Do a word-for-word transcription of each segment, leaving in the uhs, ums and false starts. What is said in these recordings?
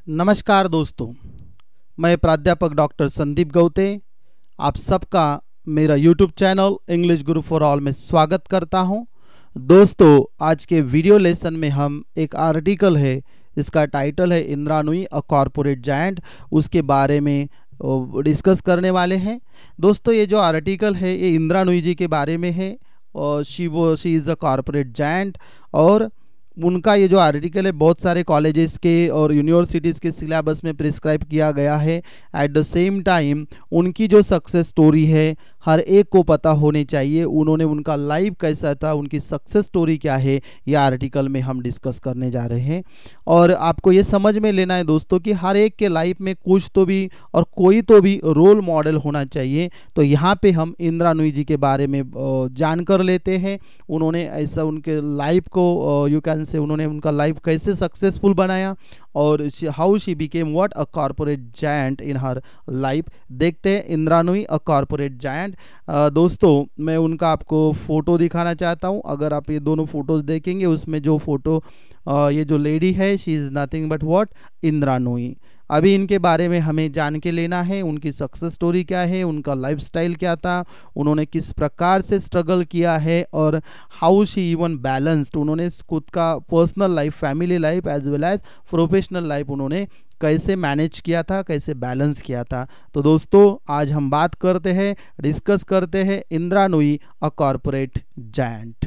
नमस्कार दोस्तों, मैं प्राध्यापक डॉक्टर संदीप गौते आप सबका मेरा YouTube channel English guru for all में स्वागत करता हूं। दोस्तों, आज के वीडियो लेसन में हम एक आर्टिकल है, इसका टाइटल है Indira Nooyi a corporate giant, उसके बारे में डिस्कस करने वाले हैं। दोस्तों, ये जो आर्टिकल है ये इंदिरा नूई जी के बारे में है और शी वो she is a corporate giant. और उनका ये जो आर्टिकल है बहुत सारे कॉलेजेस के और यूनिवर्सिटीज़ के सिलेबस में प्रिस्क्राइब किया गया है। एट द सेम टाइम उनकी जो सक्सेस स्टोरी है हर एक को पता होनी चाहिए। उन्होंने उनका लाइफ कैसा था, उनकी सक्सेस स्टोरी क्या है, ये आर्टिकल में हम डिस्कस करने जा रहे हैं। और आपको ये समझ में लेना है दोस्तों कि हर एक के लाइफ में कुछ तो भी और कोई तो भी रोल मॉडल होना चाहिए। तो यहाँ पे हम इंदिरा नूई जी के बारे में जान कर लेते हैं। उन्होंने ऐसा उनके लाइफ को यू कैन से उन्होंने उनका लाइफ कैसे सक्सेसफुल बनाया और how she became what a corporate giant in her life. देखते हैं Indra Nooyi a corporate giant. दोस्तों, मैं उनका आपको फ़ोटो दिखाना चाहता हूं। अगर आप ये दोनों फोटोज़ देखेंगे, उसमें जो फ़ोटो ये जो लेडी है she is nothing but what Indra Nooyi. अभी इनके बारे में हमें जान के लेना है, उनकी सक्सेस स्टोरी क्या है, उनका लाइफस्टाइल क्या था, उन्होंने किस प्रकार से स्ट्रगल किया है और हाउ शी इवन बैलेंस्ड, उन्होंने खुद का personal life, family life as well as professional life उन्होंने कैसे मैनेज किया था, कैसे बैलेंस किया था। तो दोस्तों, आज हम बात करते हैं, डिस्कस करते हैं Indra Nooyi a corporate giant.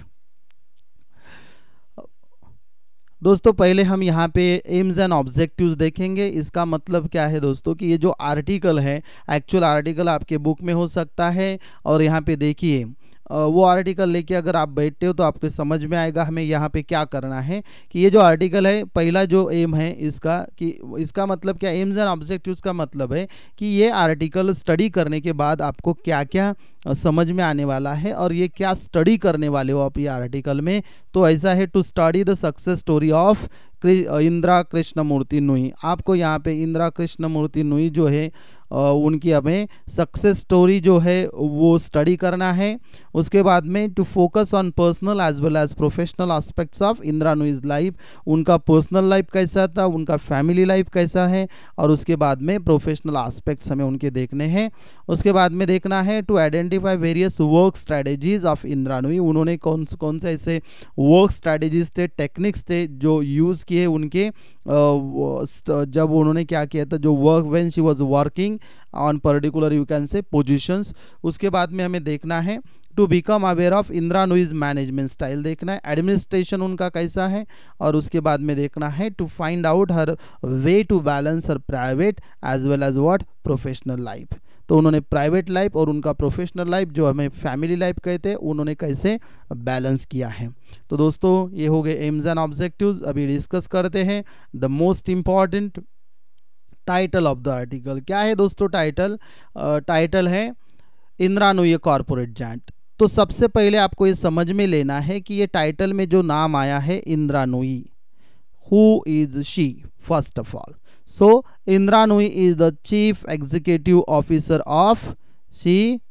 दोस्तों, पहले हम यहाँ पे एम्स एंड ऑब्जेक्टिव्स देखेंगे। इसका मतलब क्या है दोस्तों कि ये जो आर्टिकल है, एक्चुअल आर्टिकल आपके बुक में हो सकता है। और यहाँ पे देखिए, वो आर्टिकल लेके अगर आप बैठते हो तो आपको समझ में आएगा हमें यहाँ पे क्या करना है। कि ये जो आर्टिकल है, पहला जो एम है इसका, कि इसका मतलब क्या, एम्स एंड ऑब्जेक्टिव्स का मतलब है कि ये आर्टिकल स्टडी करने के बाद आपको क्या क्या समझ में आने वाला है और ये क्या स्टडी करने वाले हो आप ये आर्टिकल में। तो ऐसा है, to study the success story of Indra Krishnamurthy Nooyi. आपको यहाँ पे इंदिरा कृष्णमूर्ति नूई जो है उनकी हमें सक्सेस स्टोरी जो है वो स्टडी करना है। उसके बाद में to focus on personal as well as professional aspects of Indra Nooyi's life. उनका पर्सनल लाइफ कैसा था, उनका फैमिली लाइफ कैसा है, और उसके बाद में प्रोफेशनल एस्पेक्ट्स हमें उनके देखने हैं। उसके बाद में देखना है to identify various work strategies of Indira Nooyi. उन्होंने कौन कौन से ऐसे वर्क स्ट्रैटेजीज थे, टेक्निक्स थे जो यूज़ किए उनके जब उन्होंने क्या किया था, जो work when she was working on particular you can say positions. उसके बाद में हमें देखना है to become aware of Indra Nooyi's management style, देखना है एडमिनिस्ट्रेशन उनका कैसा है। और उसके बाद में देखना है to find out her way to balance her private as well as what professional life. तो उन्होंने प्राइवेट लाइफ और उनका प्रोफेशनल लाइफ जो हमें फैमिली लाइफ कहते हैं, उन्होंने कैसे बैलेंस किया है। तो दोस्तों, ये हो गए एम्स एंड ऑब्जेक्टिव्स। अभी डिस्कस करते हैं the most important title of the article. क्या है दोस्तों टाइटल? टाइटल है इंदिरा नूई कॉरपोरेट जायंट। तो सबसे पहले आपको ये समझ में लेना है कि ये टाइटल में जो नाम आया है Indira Nooyi, who is she first of all. So Indra Nooyi is the chief executive officer of, she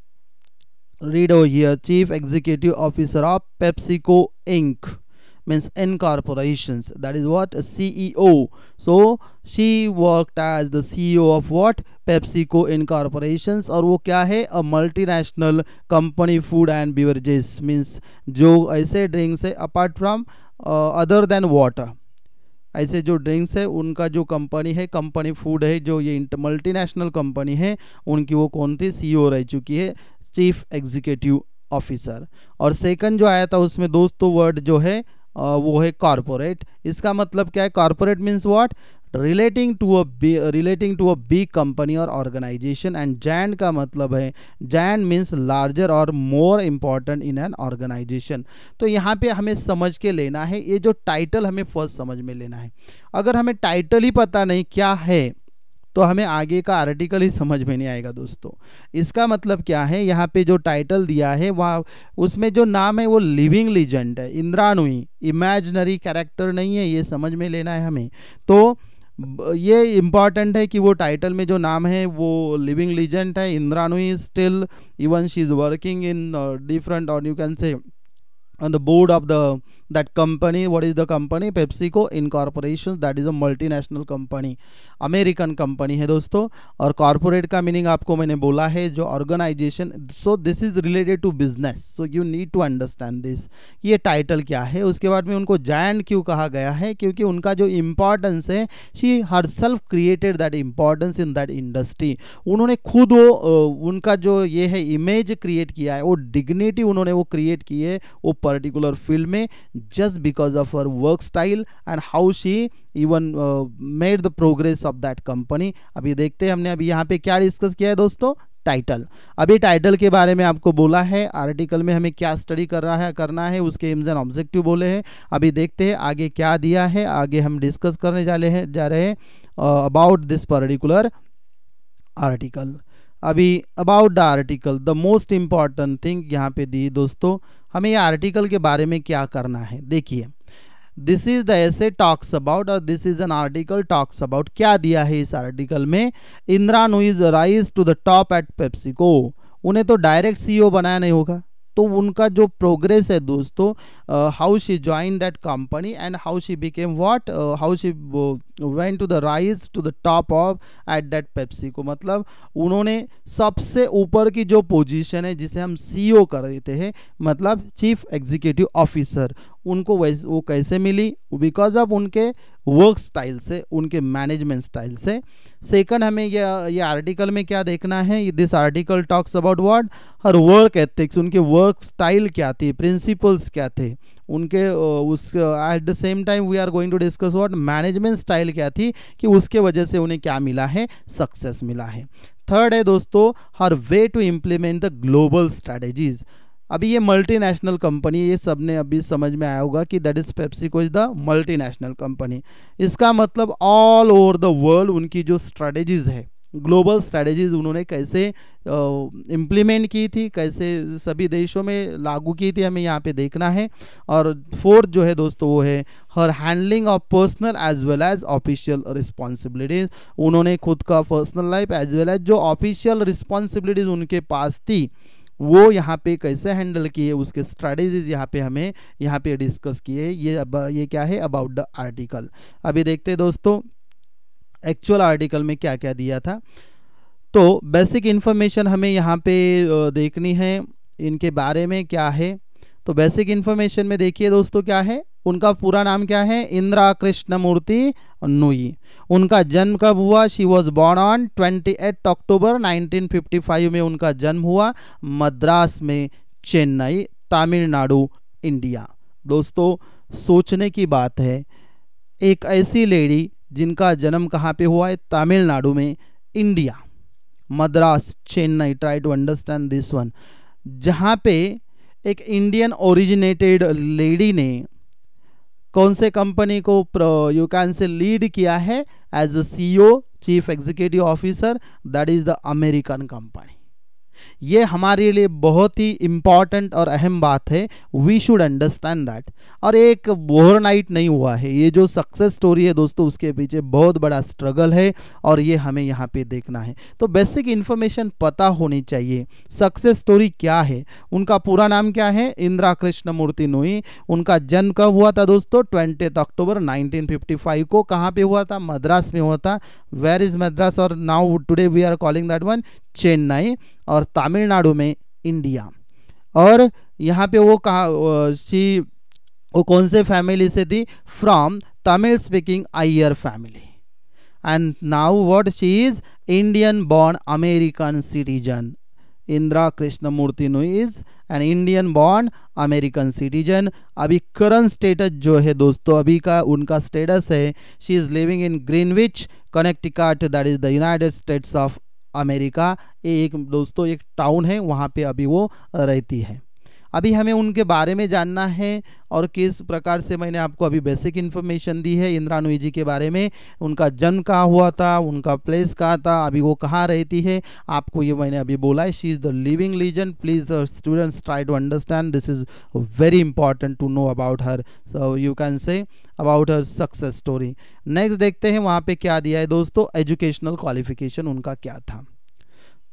read over here, chief executive officer of PepsiCo Inc, means incorporations, that is what, a C E O. So she worked as the C E O of what, PepsiCo Incorporations। और वो क्या है, a multinational company food and beverages, means जो ऐसे drinks है apart from other than water, ऐसे जो drinks है उनका जो कंपनी है, कंपनी फूड है, जो ये मल्टीनेशनल कंपनी है उनकी वो कौन थी, सीईओ रह चुकी है, चीफ एग्जीक्यूटिव ऑफिसर। और सेकंड जो आया था उसमें दोस्तों वर्ड जो है वो है कॉरपोरेट। इसका मतलब क्या है, corporate means what, relating to a relating to a big company और ऑर्गेनाइजेशन। एंड जायंट का मतलब है, जायंट मीन्स लार्जर और more important in an organization. तो यहाँ पे हमें समझ के लेना है, ये जो टाइटल हमें फर्स्ट समझ में लेना है। अगर हमें टाइटल ही पता नहीं क्या है तो हमें आगे का आर्टिकल ही समझ में नहीं आएगा दोस्तों। इसका मतलब क्या है, यहाँ पे जो टाइटल दिया है वहाँ उसमें जो नाम है वो लिविंग लीजेंड है, इंदिरा नूई, इमेजिनरी कैरेक्टर नहीं है, ये समझ में लेना है हमें। तो ये इम्पॉर्टेंट है कि वो टाइटल में जो नाम है वो लिविंग लीजेंड है। Indira Nooyi still even she is working in different, और you can say on the board of the that company, what is the company, PepsiCo incorporation, that is a multinational company, American company है दोस्तों। और corporate का meaning आपको मैंने बोला है जो organization, so this is related to business, so you need to understand this. ये टाइटल क्या है, उसके बाद में उनको जायंट क्यों कहा गया है, क्योंकि उनका जो इंपॉर्टेंस है, she herself created that importance in that industry. उन्होंने खुद वो उनका जो ये है इमेज क्रिएट किया है, वो डिग्निटी उन्होंने वो क्रिएट की है वो पर्टिकुलर फील्ड में, just because of her work style and how she even made the progress of that company. अभी देखते हैं हमने अभी यहाँ पे क्या डिस्कस किया है दोस्तों, टाइटल। अभी टाइटल के बारे में आपको बोला है, आर्टिकल में हमें क्या स्टडी कर रहा है करना है, उसके एम्स एंड ऑब्जेक्टिव बोले हैं। अभी देखते हैं आगे क्या दिया है, आगे हम डिस्कस करने जा रहे हैं जा रहे हैं अबाउट दिस पर्टिकुलर आर्टिकल। अभी about the article, the most important thing यहाँ पे दी दोस्तों, हमें ये आर्टिकल के बारे में क्या करना है। देखिए, this is the essay talks about, और this is an article talks about, क्या दिया है इस आर्टिकल में, Indira Nooyi rise to the top at PepsiCo. उन्हें तो डायरेक्ट सीईओ बनाया नहीं होगा, तो उनका जो प्रोग्रेस है दोस्तों, how she join that company and how she became what, how she went to the rise to the top of at that PepsiCo. मतलब उन्होंने सबसे ऊपर की जो पोजीशन है जिसे हम सीईओ कर देते हैं, मतलब चीफ एग्जीक्यूटिव ऑफिसर, उनको वैसे वो कैसे मिली, बिकॉज ऑफ उनके वर्क स्टाइल से, उनके मैनेजमेंट स्टाइल से। सेकंड, हमें ये ये आर्टिकल में क्या देखना है, this article talks about what, her work ethics, उनके वर्क स्टाइल क्या थी, प्रिंसिपल्स क्या थे उनके, उस at the same time we are going to discuss what, management style क्या थी कि उसके वजह से उन्हें क्या मिला है, सक्सेस मिला है। थर्ड है दोस्तों, her way to implement the global strategies. अभी ये मल्टीनेशनल कंपनी, ये सब ने अभी समझ में आया होगा कि that is PepsiCo is the multinational company. इसका मतलब ऑल ओवर द वर्ल्ड उनकी जो स्ट्रैटेजीज है, ग्लोबल स्ट्रैटेजीज उन्होंने कैसे इम्प्लीमेंट की थी, कैसे सभी देशों में लागू की थी, हमें यहाँ पे देखना है। और फोर्थ जो है दोस्तों वो है her handling of personal as well as official responsibilities. उन्होंने खुद का personal life as well as जो ऑफिशियल रिस्पॉन्सिबिलिटीज उनके पास थी वो यहाँ पे कैसे हैंडल किए, उसके स्ट्रैटेजीज यहाँ पे हमें यहाँ पे डिस्कस किए। ये ये क्या है अबाउट द आर्टिकल। अभी देखते हैं दोस्तों एक्चुअल आर्टिकल में क्या क्या दिया था। तो बेसिक इन्फॉर्मेशन हमें यहाँ पे देखनी है, इनके बारे में क्या है। तो बेसिक इन्फॉर्मेशन में देखिए दोस्तों क्या है, उनका पूरा नाम क्या है, इंदिरा कृष्णमूर्ति नूई। उनका जन्म कब हुआ, शी वॉज बॉर्न ऑन अट्ठाईस अक्टूबर नाइनटीन फिफ्टी फाइव में उनका जन्म हुआ, मद्रास में, चेन्नई, तमिलनाडु, इंडिया। दोस्तों सोचने की बात है, एक ऐसी लेडी जिनका जन्म कहाँ पे हुआ है, तमिलनाडु में, India, Madras, Chennai, try to understand this one, जहाँ पे एक इंडियन ओरिजिनेटेड लेडी ने कौन से कंपनी को यू कैन से लीड किया है as a CEO, chief executive officer, that is the American company. ये हमारे लिए बहुत ही इंपॉर्टेंट और अहम बात है, वी शुड अंडरस्टैंड दैट। और एक ओवरनाइट नहीं हुआ है, ये जो सक्सेस स्टोरी है दोस्तों उसके पीछे बहुत बड़ा स्ट्रगल है और ये हमें यहाँ पे देखना है। तो बेसिक इन्फॉर्मेशन पता होनी चाहिए, सक्सेस स्टोरी क्या है, उनका पूरा नाम क्या है, इंदिरा कृष्णमूर्ति नूई। उनका जन्म कब हुआ था दोस्तों, बीस अक्टूबर नाइनटीन फिफ्टी फाइव को। कहाँ पे हुआ था, मद्रास में हुआ था। वेयर इज मद्रास, और now today we are calling that one Chennai, और तमिलनाडु में, इंडिया। और यहाँ पे वो कहा शी वो कौन से फैमिली से थी, from Tamil speaking Iyer family. And now what, she is Indian born American citizen. Indira Krishnamurthy Nooyi is an Indian born American citizen. अभी करंट स्टेटस जो है दोस्तों, अभी का उनका स्टेटस है, she is living in Greenwich, Connecticut, that is the United States of America. एक दोस्तों एक टाउन है, वहाँ पे अभी वो रहती है। अभी हमें उनके बारे में जानना है और किस प्रकार से मैंने आपको अभी बेसिक इन्फॉर्मेशन दी है इंदिरा नूई जी के बारे में। उनका जन्म कहाँ हुआ था, उनका प्लेस कहाँ था, अभी वो कहाँ रहती है, आपको ये मैंने अभी बोला है। She is the living legend. Please students try to understand, this is very important to know about her, so you can say about her success story. Next देखते हैं वहाँ पे क्या दिया है दोस्तों, एजुकेशनल क्वालिफिकेशन उनका क्या था।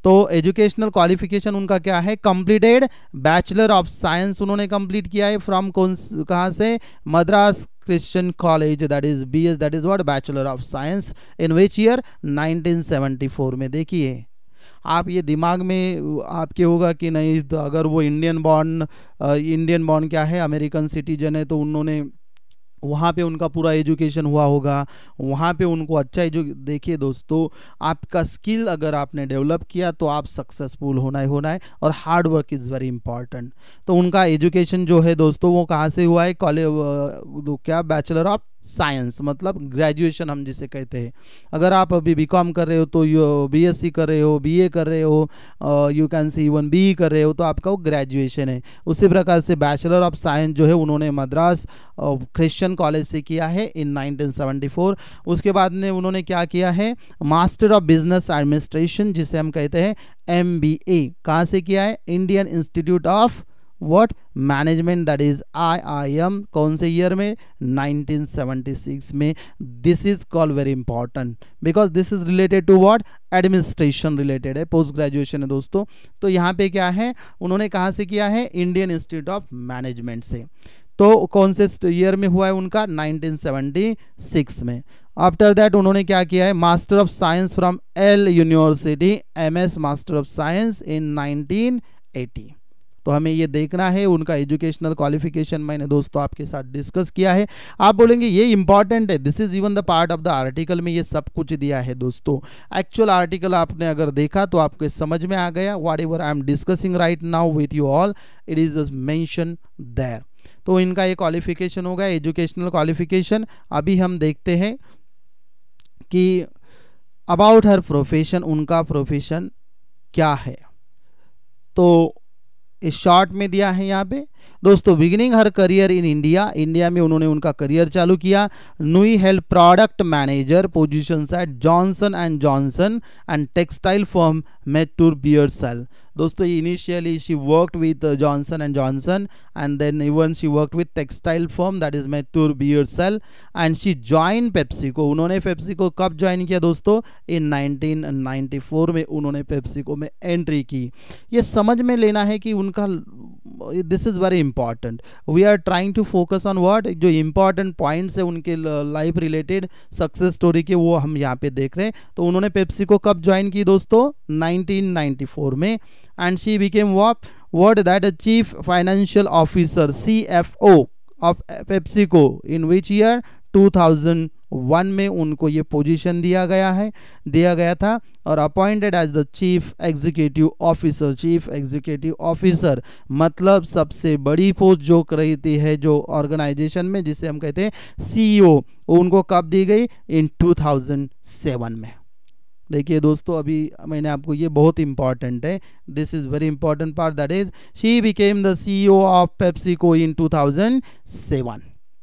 तो एजुकेशनल क्वालिफिकेशन उनका क्या है, कंप्लीटेड बैचलर ऑफ साइंस उन्होंने कंप्लीट किया है फ्रॉम कौन कहाँ से, Madras Christian college, that is B S, that is what bachelor of science, in which year nineteen seventy four में। देखिए आप ये दिमाग में आपके होगा कि नहीं, तो अगर वो इंडियन बॉर्न इंडियन बॉर्न क्या है, अमेरिकन सिटीजन है, तो उन्होंने वहाँ पे उनका पूरा एजुकेशन हुआ होगा, वहाँ पे उनको अच्छा एजु देखिए दोस्तों, आपका स्किल अगर आपने डेवलप किया तो आप सक्सेसफुल होना ही होना है, और hard work is very important. तो उनका एजुकेशन जो है दोस्तों वो कहाँ से हुआ है, कॉलेज क्या, बैचलर ऑफ साइंस, मतलब ग्रेजुएशन हम जिसे कहते हैं। अगर आप अभी बीकॉम कर रहे हो तो यू बीएससी कर रहे हो, बीए कर रहे हो, you can see even BE कर रहे हो, तो आपका वो ग्रेजुएशन है। उसी प्रकार से बैचलर ऑफ साइंस जो है उन्होंने मद्रास क्रिश्चियन कॉलेज से किया है इन नाइनटीन सेवेंटी फोर। उसके बाद में उन्होंने क्या किया है, मास्टर ऑफ बिजनेस एडमिनिस्ट्रेशन जिसे हम कहते हैं एम बी ए, कहाँ से किया है, Indian institute of what management, that is I I M, कौन से ईयर में, नाइनटीन सेवेंटी सिक्स में। This is called very important because this is related to what, administration रिलेटेड है, पोस्ट ग्रेजुएशन है दोस्तों। तो यहाँ पे क्या है, उन्होंने कहाँ से किया है, इंडियन इंस्टीट्यूट ऑफ मैनेजमेंट से। तो कौन से ईयर में हुआ है उनका, नाइनटीन सेवेंटी सिक्स में। आफ्टर दैट उन्होंने क्या किया है, master of science from Yale university, M S master of science in nineteen eighty. तो हमें ये देखना है उनका एजुकेशनल क्वालिफिकेशन मैंने दोस्तों आपके साथ डिस्कस किया है। आप बोलेंगे ये इंपॉर्टेंट है, this is even the part of the article में ये सब कुछ दिया है दोस्तों। एक्चुअल आर्टिकल आपने अगर देखा तो आपको समझ में आ गया, whatever I am discussing right now with you all, it is mention there. तो इनका ये क्वालिफिकेशन होगा, एजुकेशनल क्वालिफिकेशन। अभी हम देखते हैं कि अबाउट हर प्रोफेशन, उनका प्रोफेशन क्या है। तो इस शॉर्ट में दिया है यहाँ पे दोस्तों, beginning her career in India, India में उन्होंने उनका करियर चालू किया। Nooyi held product manager positions at Johnson and Johnson and textile firm Mettur Beardsell. दोस्तों initially she worked with Johnson and Johnson and then even she worked with textile firm that is Mettur Beardsell and she join PepsiCo. उन्होंने PepsiCo कब join किया दोस्तों, इन nineteen ninety four में उन्होंने PepsiCo में entry की। ये समझ में लेना है कि उनका, this is very important, we are trying to focus on what, जो इंपॉर्टेंट पॉइंट्स है उनके लाइफ रिलेटेड सक्सेस स्टोरी के, वो हम यहाँ पे देख रहे हैं। तो उन्होंने पेप्सिको कब ज्वाइन की दोस्तों, नाइनटीन नाइंटी फोर में, and she became what what that chief financial officer C F O of PepsiCo in which year, two thousand one में उनको ये पोजीशन दिया गया है दिया गया था और appointed as the chief executive officer. Chief executive officer मतलब सबसे बड़ी पोस्ट जो रहती है जो ऑर्गेनाइजेशन में, जिसे हम कहते हैं सीईओ, उनको कब दी गई, इन टू थाउजेंड सेवन में। देखिए दोस्तों अभी मैंने आपको, ये बहुत इंपॉर्टेंट है, this is very important part, that is she became the CEO of PepsiCo in two thousand seven.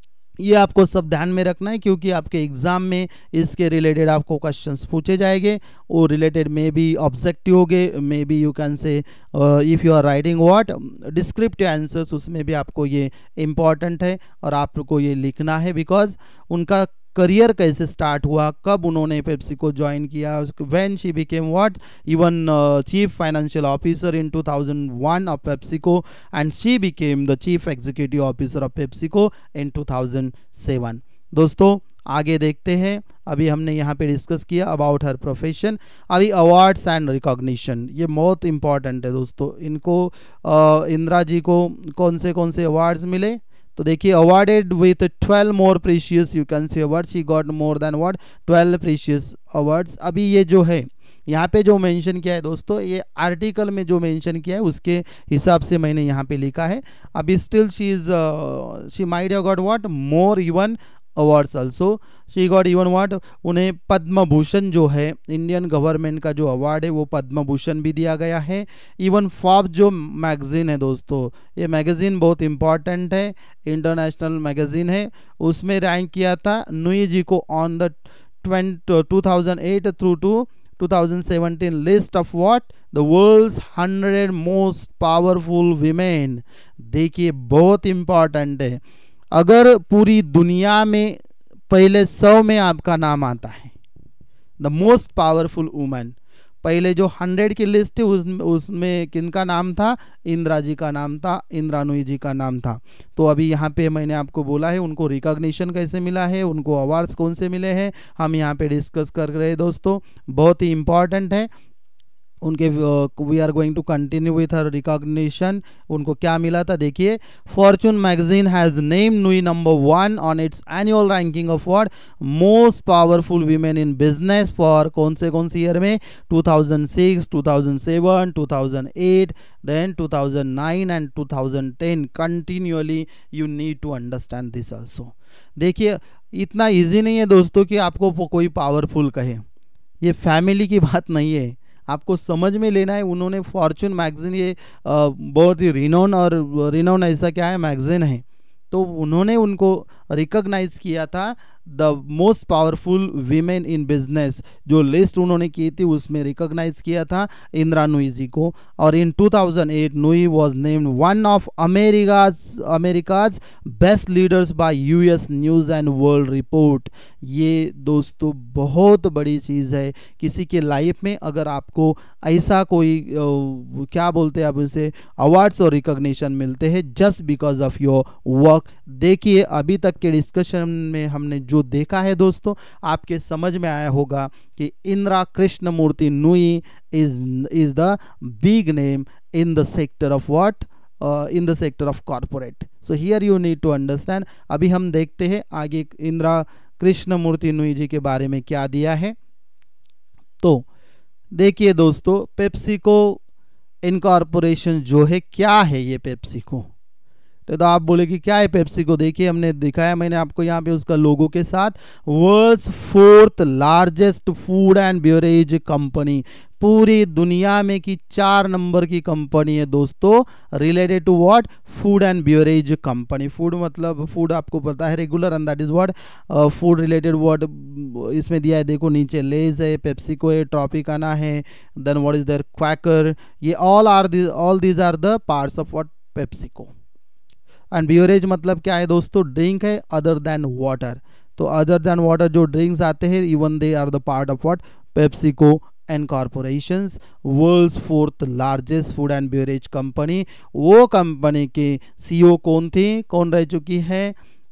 ये आपको सब ध्यान में रखना है क्योंकि आपके एग्जाम में इसके रिलेटेड आपको क्वेश्चंस पूछे जाएंगे, वो रिलेटेड मे बी ऑब्जेक्टिव होंगे, maybe you can say if you are writing what descriptive answers, उसमें भी आपको ये इम्पॉर्टेंट है और आपको ये लिखना है बिकॉज उनका करियर कैसे स्टार्ट हुआ, कब उन्होंने पेप्सिको ज्वाइन किया, when she became what even chief financial officer in two thousand one of PepsiCo and she became the chief executive officer of PepsiCo in two thousand seven. दोस्तों आगे देखते हैं, अभी हमने यहाँ पे डिस्कस किया अबाउट हर प्रोफेशन। अभी अवार्ड्स एंड रिकॉग्निशन, ये बहुत इंपॉर्टेंट है दोस्तों। इनको uh, इंदिरा जी को कौन से कौन से अवार्ड्स मिले, तो देखिए awarded with twelve more precious, you can say award, she got more than what twelve precious awards. अभी ये जो है यहाँ पे जो मेंशन किया है दोस्तों, ये आर्टिकल में जो मेंशन किया है उसके हिसाब से मैंने यहाँ पे लिखा है। अभी still she is she might have got what more even awards also, she got even what, उन्हें पद्म भूषण जो है इंडियन गवर्नमेंट का जो अवार्ड है वो पद्म भूषण भी दिया गया है। इवन फॉर्ब्स जो मैगजीन है दोस्तों, ये मैगजीन बहुत इंपॉर्टेंट है, इंटरनेशनल मैगजीन है, उसमें रैंक किया था नूई जी को on the two thousand eight through two two thousand seventeen list of what the world's hundred most powerful women. देखिए बहुत इंपॉर्टेंट है, अगर पूरी दुनिया में पहले सौ में आपका नाम आता है द मोस्ट पावरफुल वुमेन, पहले जो हंड्रेड की लिस्ट थी उस, उसमें किनका नाम था, इंदिरा जी का नाम था, इंदिरा नूई जी का नाम था। तो अभी यहाँ पे मैंने आपको बोला है उनको रिकॉग्निशन कैसे मिला है, उनको अवार्ड्स कौन से मिले हैं, हम यहाँ पे डिस्कस कर रहे हैं दोस्तों, बहुत ही इंपॉर्टेंट है उनके। We are going to continue with her recognition. उनको क्या मिला था देखिए, Fortune magazine has name Nooyi number one on its annual ranking of what most powerful women in business for कौन से कौन सी ईयर में, two thousand six, two thousand seven, two thousand eight, then two thousand nine and two thousand ten. Continually you need to understand this also. देखिए इतना easy नहीं है दोस्तों कि आपको कोई पावरफुल कहे, ये फैमिली की बात नहीं है, आपको समझ में लेना है। उन्होंने फॉर्चून मैगजीन, ये आ, बहुत ही रिनोन और रिनोन ऐसा क्या है मैगजीन है, तो उन्होंने उनको रिकॉग्नाइज किया था the most powerful women in business. जो लिस्ट उन्होंने की थी उसमें रिकॉग्नाइज किया था इंदिरा नूई जी को। और in two thousand eight Nooyi was named one of America's America's best leaders by US news and world report. ये दोस्तों बहुत बड़ी चीज़ है किसी के लाइफ में, अगर आपको ऐसा कोई आ, क्या बोलते हैं आप इसे, अवार्ड्स और रिकॉग्निशन मिलते हैं just because of your work. देखिए अभी तक के डिस्कशन में हमने जो देखा है दोस्तों, आपके समझ में आया होगा कि Indira Krishnamurthy Nooyi is is the big name in the sector of what, in the sector of corporate. So here you need to understand. अभी हम देखते हैं आगे इंदिरा कृष्णमूर्ति नूई जी के बारे में क्या दिया है। तो देखिए दोस्तों, पेप्सिको इनकॉर्पोरेशन जो है, क्या है ये पेप्सिको, तो आप बोले कि क्या है पेप्सिको। देखिए हमने दिखाया, मैंने आपको यहाँ पे उसका लोगो के साथ, world's fourth largest food and beverage company, पूरी दुनिया में की चार नंबर की कंपनी है दोस्तों, related to what, food and beverage company. Food मतलब फूड आपको पता है regular, and that is what food related what इसमें दिया है, देखो नीचे लेज है, पेप्सिको है, ट्रॉपिकाना है, then what is there, Quaker, ये all are all these are the parts of what PepsiCo. And beverage मतलब क्या है दोस्तों, ड्रिंक है अदर देन वाटर। तो अदर देन वाटर जो ड्रिंक्स आते हैं, even they are the part of what PepsiCo and corporations, world's fourth largest food and beverage company. वो कंपनी के सीईओ कौन थी, कौन रह चुकी है,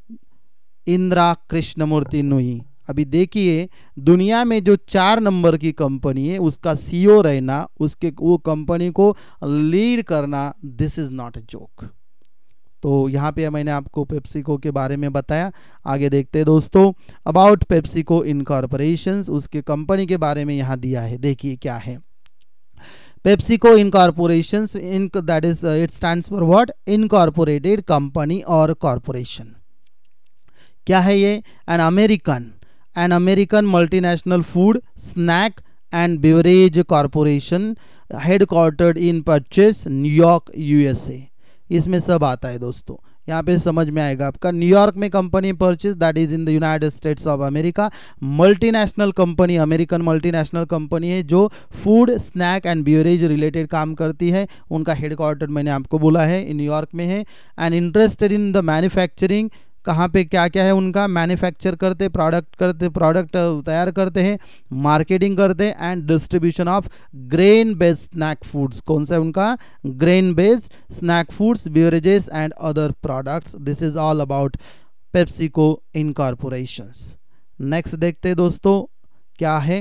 इंदिरा कृष्णमूर्ति नूई। अभी देखिए दुनिया में जो चार नंबर की कंपनी है उसका सीईओ रहना, उसके वो कंपनी को लीड करना, this is not a joke. तो यहाँ पे मैंने आपको पेप्सिको के बारे में बताया। आगे देखते हैं दोस्तों, अबाउट पेप्सिको इनकॉर्पोरेशंस, उसके कंपनी के बारे में यहाँ दिया है। देखिए क्या है, PepsiCo incorporations, in that is it stands for what, incorporated company और कॉर्पोरेशन। क्या है ये, an American an American multinational food snack and beverage corporation headquartered in Purchase New York USA. इसमें सब आता है दोस्तों, यहाँ पे समझ में आएगा आपका। न्यूयॉर्क में company Purchase, that is in the United States of America. Multinational company, American multinational company है जो food snack and beverage related काम करती है। उनका हेडक्वार्टर मैंने आपको बोला है न्यूयॉर्क में है। And interested in the manufacturing, कहाँ पे क्या क्या है उनका, मैन्युफैक्चर करते, प्रोडक्ट करते, प्रोडक्ट तैयार करते हैं, मार्केटिंग करते हैं, and distribution of grain based snack foods. कौन सा है उनका, grain based snack foods, beverages and other products. This is all about PepsiCo incorporations. Next देखते हैं दोस्तों क्या है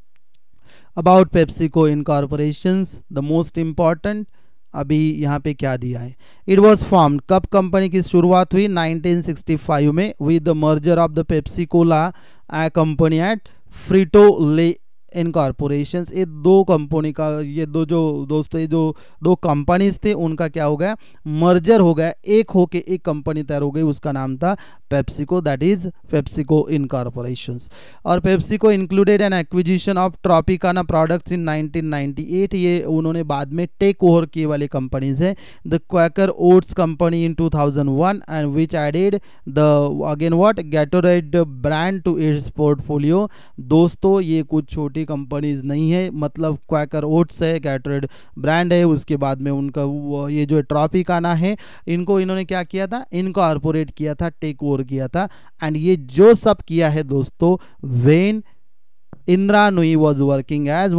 about PepsiCo incorporations, the most important. अभी यहाँ पे क्या दिया है, इट वॉज फॉर्म्ड, कब कंपनी की शुरुआत हुई, नाइनटीन सिक्सटी फाइव में, with the merger of the Pepsi Cola company at Frito Lay इनकॉर्पोरेशंस। ये दो कंपनी का, ये दो जो दोस्तों ये जो दो कंपनीज थे उनका क्या हो गया, मर्जर हो गया, एक होके एक कंपनी तैयार हो गई, उसका नाम था PepsiCo, that is PepsiCo incorporations. और PepsiCo included an acquisition of Tropicana products in nineteen ninety eight, ये उन्होंने बाद में टेक ओवर किए वाले कंपनीज है। The Quaker Oats company in two thousand one and which added the again what Gatorade brand to its portfolio. दोस्तों ये कुछ छोटी कंपनीज नहीं है, मतलब क्वैकर ओट्स है, गैटोरेड ब्रांड है, उसके बाद में उनका ये जो ट्रॉपिकाना है, इनको इन्होंने क्या किया था, इनकॉर्पोरेट किया था, टेक ओवर किया था। एंड ये जो सब किया है दोस्तों, when Indira Nooyi was working as what,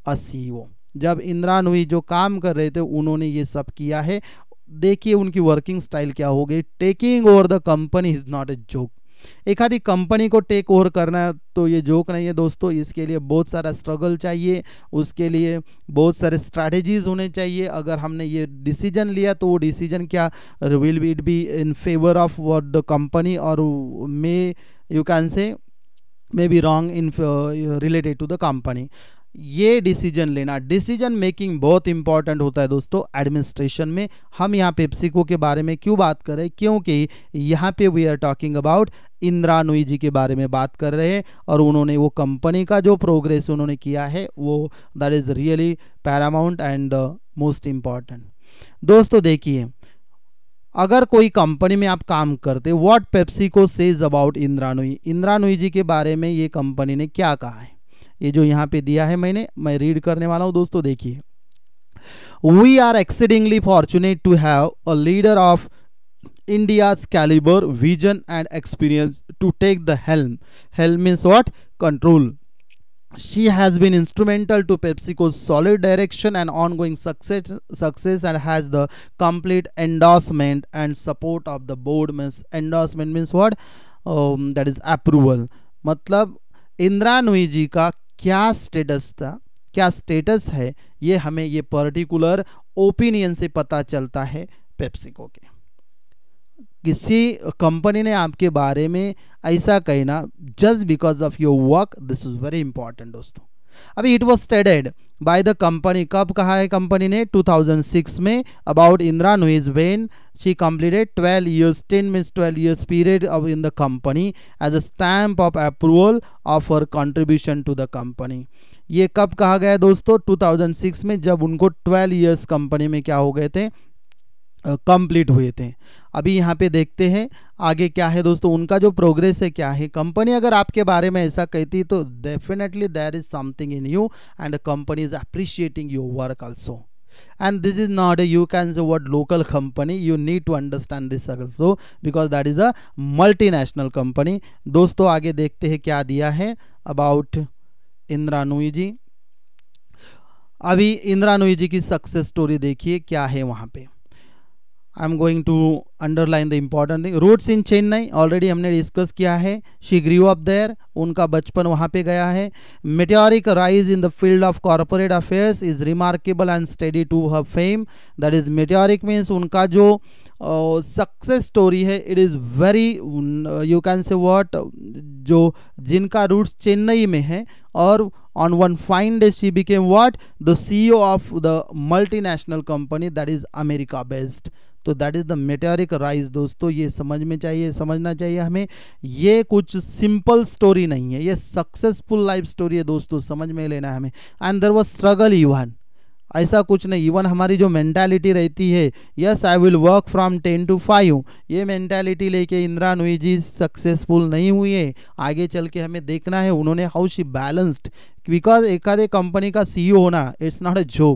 a CEO. जब इंदिरा नूई जो काम कर रहे थे उन्होंने ये सब किया है। देखिए उनकी वर्किंग स्टाइल क्या हो गई। Taking over the company is not a joke. एक आधी कंपनी को टेक ओवर करना तो ये जोक नहीं है दोस्तों। इसके लिए बहुत सारा स्ट्रगल चाहिए, उसके लिए बहुत सारे स्ट्रैटेजीज होने चाहिए। अगर हमने ये डिसीजन लिया तो वो डिसीजन क्या will it be in favour of what the company और may you can say may be wrong in related to the company. ये डिसीजन लेना, डिसीजन मेकिंग बहुत इंपॉर्टेंट होता है दोस्तों एडमिनिस्ट्रेशन में। हम यहाँ पेप्सिको के बारे में क्यों बात कर रहे हैं, क्योंकि यहाँ पे we are talking about Indira Nooyi ji के बारे में बात कर रहे हैं और उन्होंने वो कंपनी का जो प्रोग्रेस उन्होंने किया है वो that is really paramount and most important. दोस्तों देखिए, अगर कोई कंपनी में आप काम करते, what PepsiCo says about Indira Nooyi, Indira Nooyi ji के बारे में ये कंपनी ने क्या कहा है, ये जो यहाँ पे दिया है मैंने, मैं रीड करने वाला हूँ दोस्तों। देखिए, we are exceedingly fortunate to have a leader of India's caliber, vision and experience to take the helm. Helm means what? Control. She has been instrumental to PepsiCo's solid direction and ongoing success, success and has the complete endorsement and support of the board. Means endorsement means what? Um, that is approval. मतलब इंदिरा नूई जी का क्या status था, क्या status है, ये हमें ये particular opinion से पता चलता है पेप्सिको के। किसी कंपनी ने आपके बारे में ऐसा कहना just because of your work, this is very important दोस्तों। अभी it was stated by the company, कब कहा है कंपनी ने, टू थाउजेंड सिक्स में, about Indira Nooyi when she completed twelve years, ten means twelve years period of in the company as a stamp of approval of her contribution to the company. ये कब कहा गया दोस्तों, टू थाउजेंड सिक्स में, जब उनको twelve years company में क्या हो गए थे, कंप्लीट uh, हुए थे। अभी यहाँ पे देखते हैं आगे क्या है दोस्तों, उनका जो प्रोग्रेस है क्या है। कंपनी अगर आपके बारे में ऐसा कहती तो definitely there is something in you and company is appreciating your work also. and this is not a you can say what local company, you need to understand this also because that is a multinational company। दोस्तों आगे देखते हैं क्या दिया है about Indira Nooyi जी। अभी इंदिरा नूई जी की success story देखिए क्या है वहाँ पे। I am going to underline the important thing. Roots in Chennai already हमने डिस्कस किया है। शी ग्रू अप देयर, उनका बचपन वहाँ पे गया है। Meteoric rise in the field of corporate affairs is remarkable and study to her fame. That is meteoric means उनका जो सक्सेस स्टोरी है it is very you can say what, जो जिनका रूट्स चेन्नई में है और on one fine day she became what, the C E O of the multinational company that is America based। तो that is the meteoric rise. दोस्तों ये समझ में चाहिए, समझना चाहिए हमें, ये कुछ सिंपल स्टोरी नहीं है, ये सक्सेसफुल लाइफ स्टोरी है दोस्तों, समझ में लेना है हमें। And there was struggle even, ऐसा कुछ नहीं। इवन हमारी जो मेंटालिटी रहती है, yes I will work from ten to five, ये मेंटालिटी लेके इंदिरा नूई जी सक्सेसफुल नहीं हुई है। आगे चल के हमें देखना है उन्होंने हाउ शी बैलेंस्ड, बिकॉज एक आधे कंपनी का सीईओ होना इट्स नॉट अ जोक।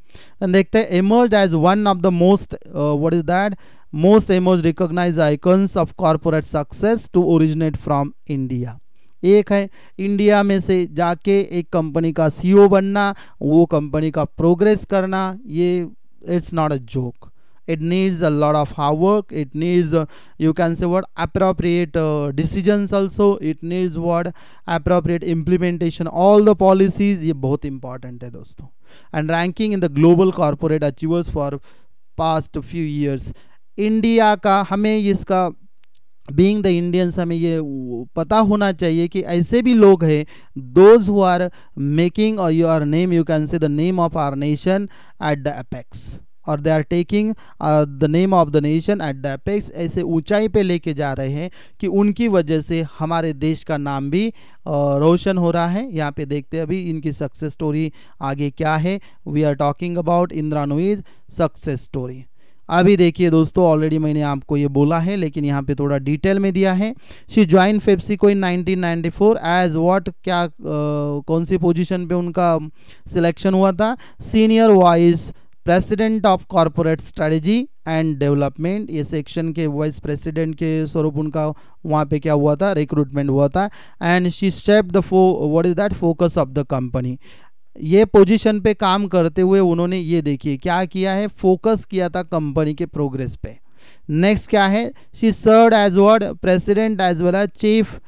देखते हैं emerged as one of the most uh, what is that most emerged recognized icons of corporate success to originate from India। एक है India में से जाके एक कंपनी का सीईओ बनना, वो कंपनी का प्रोग्रेस करना, ये it's not a joke. It needs a lot of hard work, it needs uh, you can say what appropriate uh, decisions also, it needs what appropriate implementation, all the policies, ये बहुत important है दोस्तों। And ranking in the global corporate achievers for past few years, India का हमें इसका being the Indians हमें ये पता होना चाहिए कि ऐसे भी लोग हैं those who are making or your name you can say the name of our nation at the apex, और they are taking the name of the nation at the apex, ऐसे ऊंचाई पे लेके जा रहे हैं कि उनकी वजह से हमारे देश का नाम भी uh, रोशन हो रहा है। यहाँ पे देखते हैं अभी इनकी सक्सेस स्टोरी आगे क्या है। We are talking about Indira Nooyi's success story. अभी देखिए दोस्तों, ऑलरेडी मैंने आपको ये बोला है लेकिन यहाँ पे थोड़ा डिटेल में दिया है। She join PepsiCo in nineteen ninety four as what, क्या uh, कौन सी पोजीशन पे उनका सिलेक्शन हुआ था, senior vice president of corporate strategy and development. ये सेक्शन के वाइस प्रेसिडेंट के स्वरूप उनका वहाँ पे क्या हुआ था, रिक्रूटमेंट हुआ था। एंड शी शेप्ड द फो what is that focus of the company. ये पोजीशन पे काम करते हुए उन्होंने ये देखिए क्या किया है, फोकस किया था कंपनी के प्रोग्रेस पे। नेक्स्ट क्या है, she served as word president as well as chief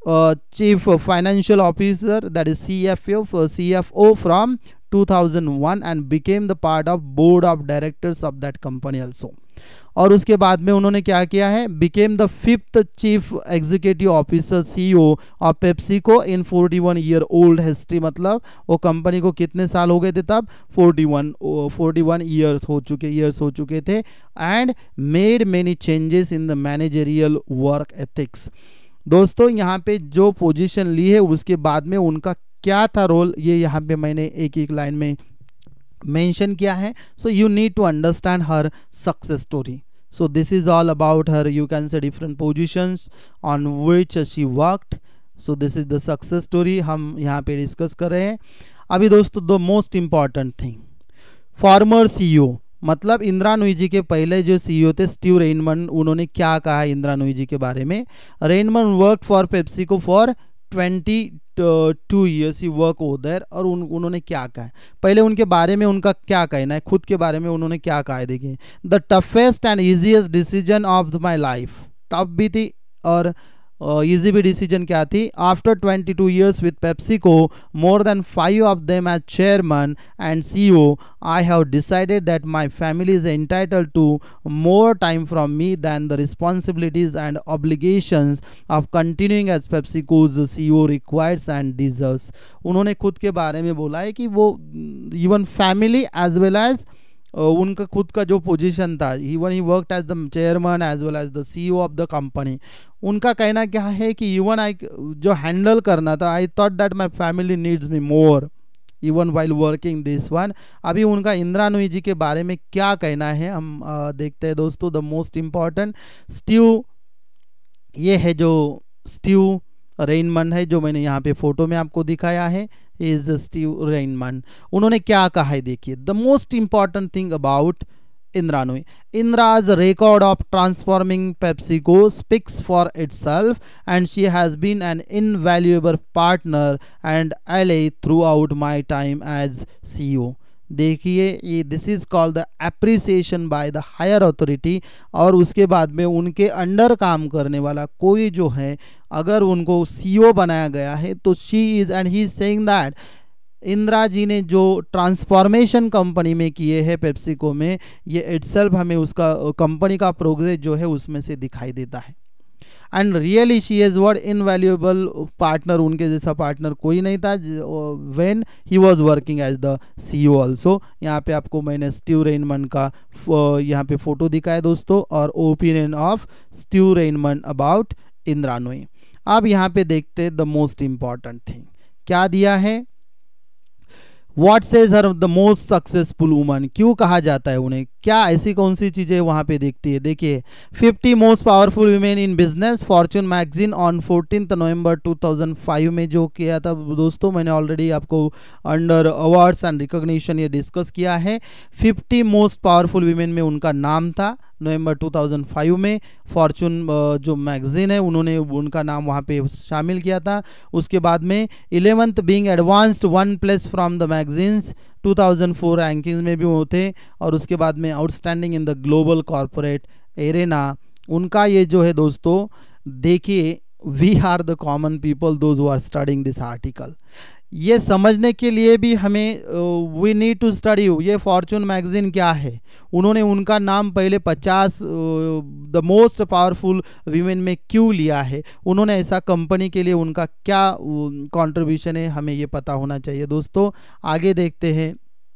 chief financial officer that is C F O C F O from two thousand one and became the part of board of directors of that company also। और उसके बाद में उन्होंने क्या किया है, became the fifth chief executive officer C E O of PepsiCo in forty-one year old history। मतलब वो कंपनी को कितने साल हो गए थे तब, forty-one forty-one years हो चुके years हो चुके थे। and made many changes in the managerial work ethics। दोस्तों यहाँ पे जो पोजीशन ली है उसके बाद में उनका क्या था रोल, ये यहाँ पे मैंने एक एक लाइन में मेंशन किया है। So you need to understand her success story. So this is all about her, you can say different positions on which she worked. So this is the success story हम यहाँ पे discuss कर रहे हैं। अभी दोस्तों the most important thing, former CEO मतलब इंदिरा नूई जी के पहले जो सीईओ थे स्टीव रेनमन, उन्होंने क्या कहा इंदिरा नूई जी के बारे में। Reinemund work for PepsiCo for twenty two years he work over. और उन उन्होंने क्या कहा है, पहले उनके बारे में उनका क्या कहना है, खुद के बारे में उन्होंने क्या कहा है देखिए। The toughest and easiest decision of my life, tough भी थी और इजी भी डिसीजन क्या थी। After twenty two years with PepsiCo, more than five of them as chairman and CEO, I have decided that my family is entitled to more time from me than the responsibilities and obligations of continuing as PepsiCo's CEO requires and deserves. उन्होंने खुद के बारे में बोला है कि वो even family as well as उनका खुद का जो पोजीशन था, even he worked as the chairman as well as the CEO of the company. उनका कहना क्या है कि इवन आई जो हैंडल करना था, I thought that my family needs me more even while working this one. अभी उनका इंदिरा नूई जी के बारे में क्या कहना है हम आ, देखते हैं दोस्तों। द मोस्ट इम्पॉर्टेंट स्टीव, ये है जो स्टीव रेनमन है जो मैंने यहाँ पे फोटो में आपको दिखाया है, इज स्टीव रेनमन। उन्होंने क्या कहा है देखिए, the most important thing about Indira Nooyi, Indra's record of transforming PepsiCo speaks for itself and she has been an invaluable partner and ally throughout my time as C E O। देखिए ये this is called the appreciation by the higher authority. और उसके बाद में उनके under काम करने वाला कोई जो है, अगर उनको सीईओ बनाया गया है तो she is and he is saying that Indira ji ने जो ट्रांसफॉर्मेशन कंपनी में किए हैं पेप्सिको में, ये इटसेल्फ हमें उसका कंपनी का प्रोग्रेस जो है उसमें से दिखाई देता है। And really she is word invaluable partner, उनके जैसा पार्टनर कोई नहीं था when he was working as the CEO also. यहाँ पे आपको मैंने स्टीव रेनमन का यहाँ पे फोटो दिखाया दोस्तों, और opinion of Steve Reinemund about Indira Nooyi. अब यहाँ पे देखते द मोस्ट इंपॉर्टेंट थिंग क्या दिया है, What says her the most successful woman, क्यों कहा जाता है उन्हें, क्या ऐसी कौन सी चीजें वहां पे देखती है। देखिए fifty most powerful women in business, Fortune magazine on fourteenth November two thousand five में जो किया था दोस्तों, मैंने ऑलरेडी आपको अंडर अवार्ड्स एंड रिकॉग्निशन ये डिस्कस किया है। फिफ्टी मोस्ट पावरफुल वीमेन में उनका नाम था नवंबर टू थाउजेंड फाइव में। फॉर्च्यून जो मैगजीन है उन्होंने उनका नाम वहाँ पे शामिल किया था। उसके बाद में eleventh being advanced one place from the magazine's two thousand four rankings में भी वो थे। और उसके बाद में outstanding in the global corporate arena, उनका ये जो है दोस्तों देखिए, we are the common people those who are studying this article. ये समझने के लिए भी हमें वी नीड टू स्टडी ये फॉर्च्यून मैगजीन क्या है, उन्होंने उनका नाम पहले पचास द मोस्ट पावरफुल वीमेन में क्यों लिया है, उन्होंने ऐसा कंपनी के लिए उनका क्या कंट्रीब्यूशन है, हमें ये पता होना चाहिए दोस्तों। आगे देखते हैं,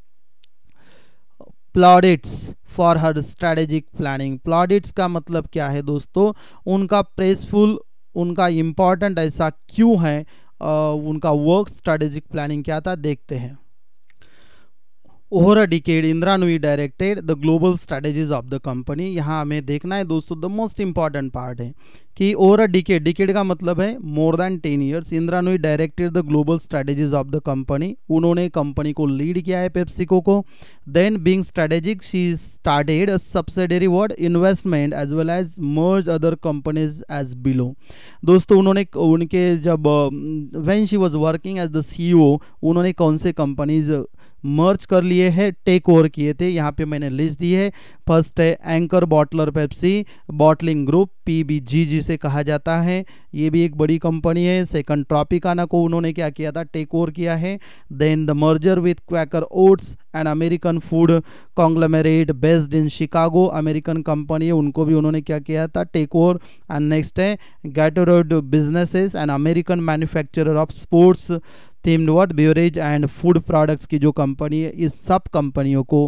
plaudits for her strategic planning. Plaudits का मतलब क्या है दोस्तों, उनका प्रेसफुल, उनका इम्पॉर्टेंट ऐसा क्यों है, Uh, उनका वर्क स्ट्रेटेजिक प्लानिंग क्या था देखते हैं। Over a decade Indira Nooyi directed the global strategies of the company. यहाँ हमें देखना है दोस्तों, द मोस्ट इंपॉर्टेंट पार्ट है कि ओवर अ डिकेड, डिकेड का मतलब है more than ten years, Indira Nooyi directed the global strategies of the company. उन्होंने कंपनी को लीड किया है पेप्सिको को। Then being strategic she started a subsidiary word investment as well as merge other companies as below. दोस्तों उन्होंने उनके जब when she was working as the CEO, उन्होंने कौन से कंपनीज मर्ज कर लिए हैं, टेक ओवर किए थे, यहाँ पे मैंने लिस्ट दी है। फर्स्ट है anchor bottler Pepsi bottling group, PBG जिसे कहा जाता है, ये भी एक बड़ी कंपनी है। सेकंड ट्रॉपिकाना को उन्होंने क्या किया था, टेक ओवर किया है। Then the merger with Quaker Oats and American food conglomerate based in Chicago, American company है, उनको भी उन्होंने क्या किया था, टेक ओवर। एंड नेक्स्ट है Gatorade businesses and American manufacturer of sports themed what beverage and food products की जो कंपनी है, इस सब कंपनियों को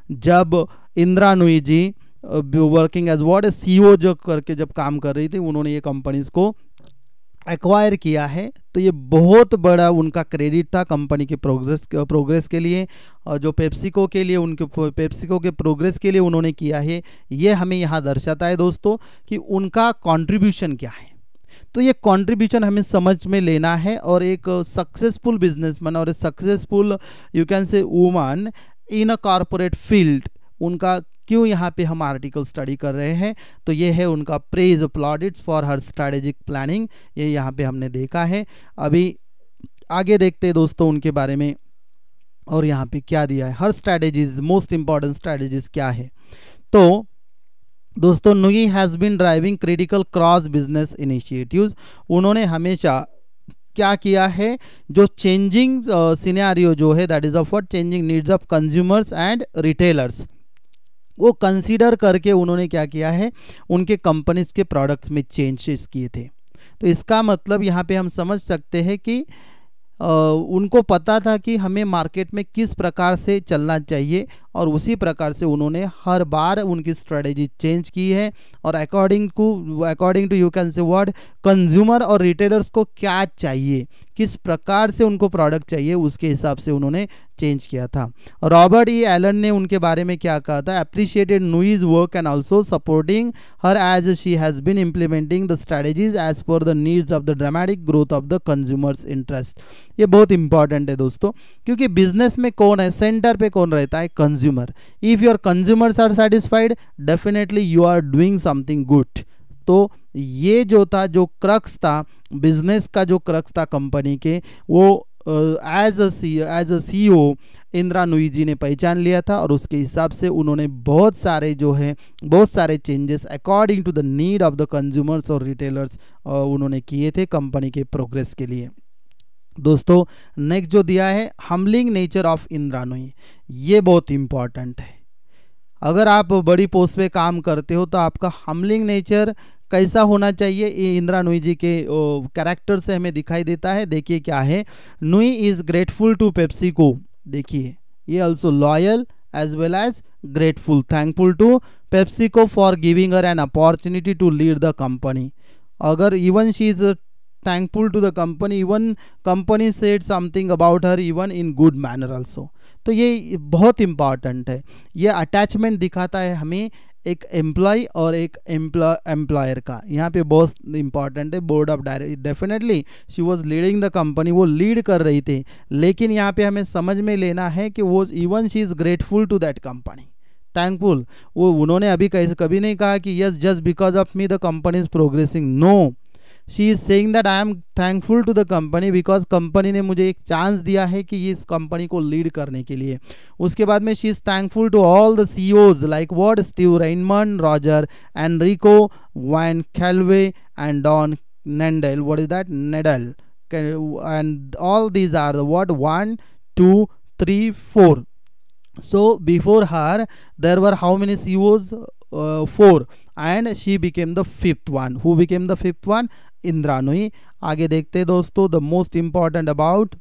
जब Indira Nooyi ji working as what CEO जो करके जब काम कर रही थी, उन्होंने ये कंपनीज को एक्वायर किया है। तो ये बहुत बड़ा उनका क्रेडिट था कंपनी के प्रोग्रेस प्रोग्रेस के लिए, और जो पेप्सिको के लिए उनके पेप्सिको के प्रोग्रेस के लिए उन्होंने किया है, ये हमें यहाँ दर्शाता है दोस्तों कि उनका कंट्रीब्यूशन क्या है। तो ये कंट्रीब्यूशन हमें समझ में लेना है, और एक सक्सेसफुल बिजनेसमैन और successful you can say woman in a corporate field, उनका क्यों यहाँ पे हम आर्टिकल स्टडी कर रहे हैं, तो ये है उनका praise plaudits for her strategic planning, ये यहाँ पे हमने देखा है। अभी आगे देखते हैं दोस्तों उनके बारे में, और यहाँ पे क्या दिया है, her strategies most important strategies क्या है। तो दोस्तों Nooyi has been driving critical cross business initiatives, उन्होंने हमेशा क्या किया है, जो चेंजिंग सिनेरियो जो है that is of what changing needs of consumers and retailers, वो कंसीडर करके उन्होंने क्या किया है, उनके कंपनीज के प्रोडक्ट्स में चेंजेस किए थे। तो इसका मतलब यहाँ पे हम समझ सकते हैं कि आ, उनको पता था कि हमें मार्केट में किस प्रकार से चलना चाहिए, और उसी प्रकार से उन्होंने हर बार उनकी स्ट्रेटेजी चेंज की है, और according to according to you can say word consumer और रिटेलर्स को क्या चाहिए, किस प्रकार से उनको प्रोडक्ट चाहिए, उसके हिसाब से उन्होंने चेंज किया था। रॉबर्ट ई एलन ने उनके बारे में क्या कहा था, appreciated Nooyi's work and also supporting her as she has been implementing the strategies as per the needs of the dramatic growth of the consumers interest. ये बहुत इंपॉर्टेंट है दोस्तों, क्योंकि बिजनेस में कौन है, सेंटर पे कौन रहता है, consumer. If your consumers are satisfied definitely you are doing something good. तो ये जो था, जो क्रक्स था बिजनेस का, जो क्रक्स था कंपनी के, वो as a as a CEO Indira Nooyi ji ने पहचान लिया था, और उसके हिसाब से उन्होंने बहुत सारे जो है बहुत सारे changes according to the need of the consumers और रिटेलर्स उन्होंने किए थे कंपनी के प्रोग्रेस के लिए। दोस्तों नेक्स्ट जो दिया है humbling nature of Indira Nooyi, ये बहुत इंपॉर्टेंट है। अगर आप बड़ी पोस्ट पे काम करते हो तो आपका हम्बलिंग नेचर कैसा होना चाहिए, ये इंदिरा नूई जी के कैरेक्टर से हमें दिखाई देता है। देखिए क्या है, Nooyi is grateful to PepsiCo, देखिए ये also loyal as well as grateful, thankful to PepsiCo for giving her an opportunity to lead the company. अगर even she is thankful to the company, even company said something about her even in good manner also। तो ये बहुत important है, ये attachment दिखाता है हमें एक एम्प्लॉय और एक एम्प्लॉयर का, यहाँ पे बहुत इंपॉर्टेंट है। Board of director definitely she was leading the company, वो लीड कर रही थी, लेकिन यहाँ पे हमें समझ में लेना है कि वो even she is grateful to that company, thankful. वो उन्होंने अभी कैसे कभी नहीं कहा कि yes just because of me the company is progressing, no, she is saying that I am thankful to the company because company ने मुझे एक चांस दिया है कि इस कंपनी को लीड करने के लिए। उसके बाद में she is thankful to all the CEOs like what Steve Reinemund, Roger Enrico, Wayne Calloway and Don Kendall, what is that Kendall, and all these are the what one two three four. So before her there were how many C E Os? Uh, four, and she became the fifth one. Who became the fifth one? Indira Nooyi. आगे देखते हैं दोस्तों, the most important about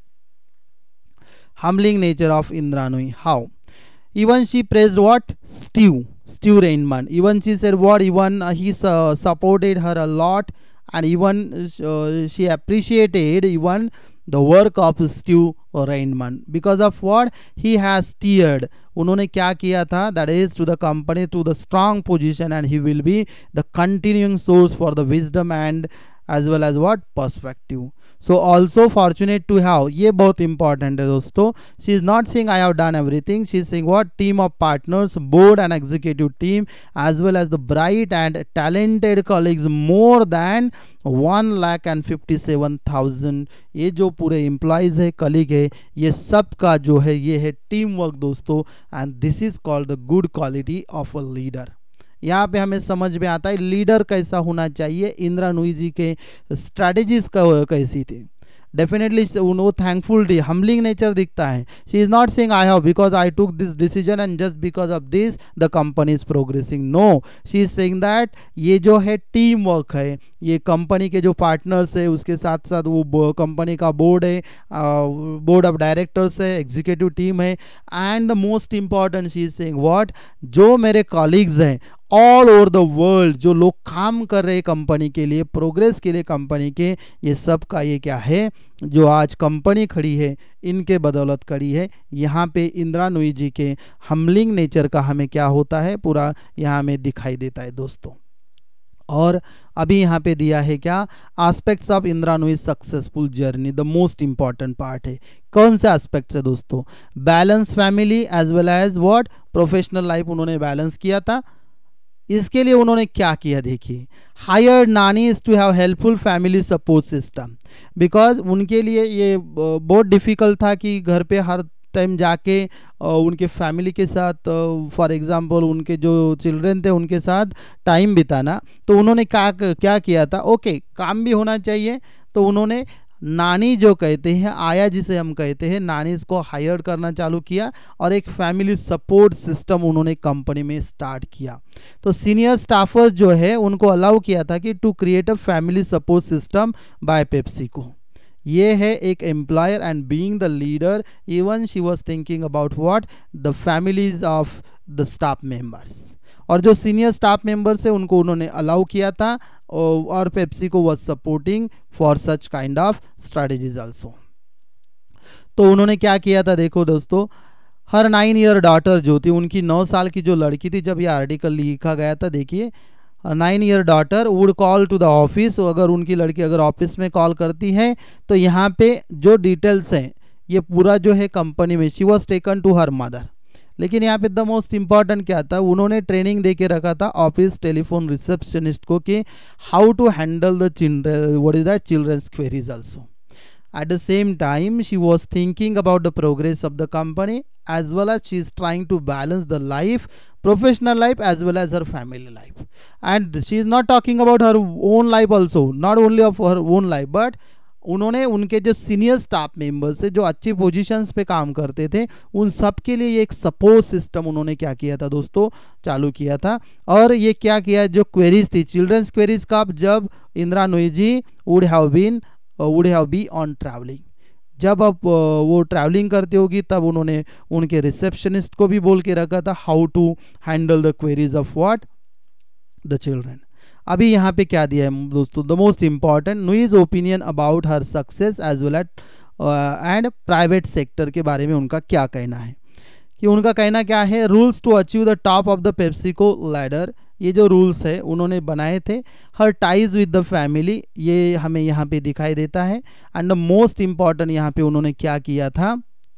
humbling nature of Indira Nooyi. How? Even she praised what? Steve, Steve Rainman. Even she said what? Even uh, he uh, supported her a lot, and even uh, she appreciated even the work of Steve Reinemund because of what he has steered, उन्होंने क्या किया था, that is to the company to the strong position and he will be the continuing source for the wisdom and as well as what perspective. So also fortunate to have, ये बहुत important है दोस्तों. She is not saying I have done everything, she is saying what team of partners, board and executive team as well as the bright and talented colleagues, more than one lakh and fifty seven thousand. ये जो पूरे employees है, colleague है, ये सब का जो है ये है टीम वर्क दोस्तों. And this is called the good quality of a leader. यहाँ पे हमें समझ में आता है लीडर कैसा होना चाहिए. इंदिरा नूई जी के स्ट्रैटेजीज कैसी थी, डेफिनेटली वो थैंकफुल थी, हम्बलिंग नेचर दिखता है. She is not saying I have because I took this decision and just because of this the company is progressing. No, she is saying that ये जो है टीम वर्क है, ये company के जो पार्टनर्स है उसके साथ साथ वो कंपनी का बोर्ड है, बोर्ड ऑफ डायरेक्टर्स है, एग्जीक्यूटिव टीम है. And the most important she is saying what, जो मेरे कॉलीग्स हैं ऑल ओवर द वर्ल्ड, जो लोग काम कर रहे हैं कंपनी के लिए, प्रोग्रेस के लिए कंपनी के, ये सब का ये क्या है, जो आज कंपनी खड़ी है इनके बदौलत खड़ी है. यहाँ पे इंदिरा नूई जी के हम्बलिंग नेचर का हमें क्या होता है पूरा यहाँ में दिखाई देता है दोस्तों. और अभी यहाँ पे दिया है क्या, aspects of Indira Nooyi successful journey, the most important part है. कौन से एस्पेक्ट्स है दोस्तों, balance family as well as what professional life उन्होंने बैलेंस किया था. इसके लिए उन्होंने क्या किया देखिए, hire nannies to have helpful family support system, because उनके लिए ये बहुत डिफिकल्ट था कि घर पे हर टाइम जाके उनके फैमिली के साथ, फॉर एग्जांपल उनके जो चिल्ड्रन थे उनके साथ टाइम बिताना. तो उन्होंने क्या क्या किया था, ओके okay, काम भी होना चाहिए, तो उन्होंने नानी जो कहते हैं, आया जिसे हम कहते हैं, नानी को हायर करना चालू किया और एक फैमिली सपोर्ट सिस्टम उन्होंने कंपनी में स्टार्ट किया. तो सीनियर स्टाफर्स जो है उनको अलाउ किया था कि to create a family support system by PepsiCo. ये है एक employer and being the leader even she was thinking about what the families of the staff members. और जो सीनियर स्टाफ मेंबर्स है उनको उन्होंने अलाउ किया था और PepsiCo was supporting for such kind of strategies also. तो उन्होंने क्या किया था देखो दोस्तों, हर नाइन ईयर डॉटर जो थी, उनकी नौ साल की जो लड़की थी, जब ये आर्टिकल लिखा गया था देखिए, nine year daughter would call to the office. अगर उनकी लड़की अगर ऑफिस में कॉल करती है तो यहाँ पे जो डिटेल्स हैं ये पूरा जो है कंपनी में, she was taken to her mother. लेकिन यहाँ पे द मोस्ट इंपॉर्टेंट क्या था, उन्होंने ट्रेनिंग दे के रखा था ऑफिस टेलीफोन रिसेप्शनिस्ट को कि how to handle the children, what is that children's queries also. At the same time, she was thinking about the progress of the company as well as she is trying to balance the life, professional life as well as her family life. And she is not talking about her own life also, not only of her own life, but उन्होंने उनके जो senior staff members है जो अच्छी positions पे काम करते थे, उन सब के लिए एक सपोर्ट सिस्टम उन्होंने क्या किया था दोस्तों, चालू किया था. और ये क्या किया, जो क्वेरीज थी चिल्ड्रंस क्वेरीज का, जब Indira Nooyi ji would have been would have be on traveling, जब अब वो ट्रैवलिंग करती होगी तब उन्होंने उनके रिसेप्शनिस्ट को भी बोल के रखा था how to handle the queries of what the children. अभी यहाँ पे क्या दिया है दोस्तों, the most important, Nooyi's opinion about her success as well as and private sector के बारे में उनका क्या कहना है. कि उनका कहना क्या है, rules to achieve the top of the PepsiCo ladder, ये जो रूल्स है उन्होंने बनाए थे. Her ties with the family, ये हमें यहाँ पे दिखाई देता है. एंड द मोस्ट इंपॉर्टेंट यहाँ पे उन्होंने क्या किया था,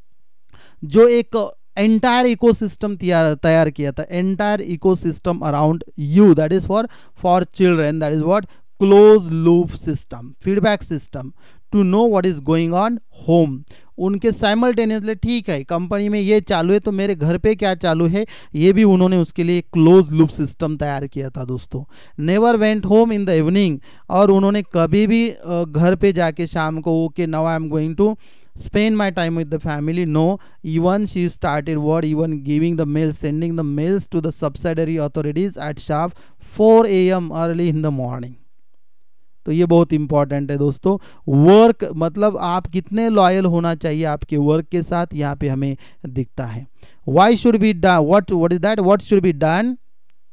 जो एक एंटायर इकोसिस्टम तैयार तैयार किया था, entire ecosystem around you, that is for for children, that is what close loop system, feedback system to know what is going on home. उनके साइमल्टेनियसली, ठीक है कंपनी में ये चालू है तो मेरे घर पे क्या चालू है, ये भी उन्होंने उसके लिए क्लोज लूप सिस्टम तैयार किया था दोस्तों. Never went home in the evening, और उन्होंने कभी भी घर पे जाके शाम को okay now I am going to spend my time with the family, no. Even she started what, even giving the mails, sending the mails to the subsidiary authorities at sharp four A M early in the morning. तो ये बहुत important है दोस्तों. Work मतलब आप कितने loyal होना चाहिए आपके वर्क के साथ, यहाँ पे हमें दिखता है. Why should be done, what what is that, what should be done